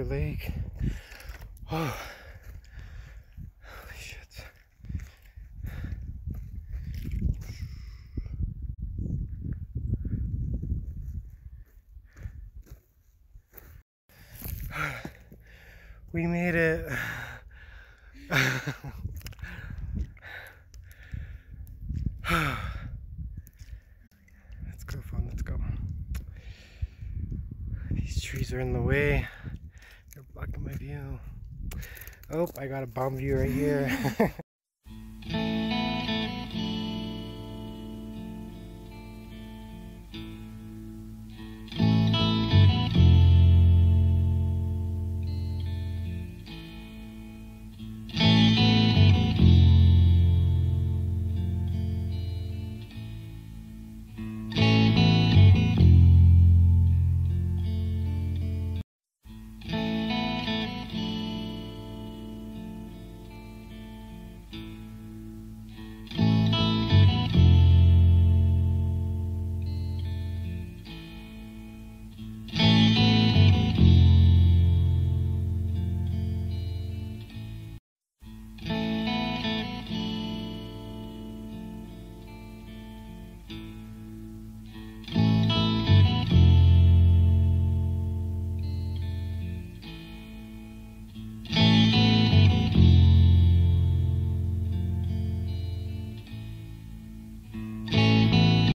lake. Oh, holy shit. We made it. Let's go, fun. Let's go. These trees are in the way. They're blocking my view. Oh, I got a bomb view right here.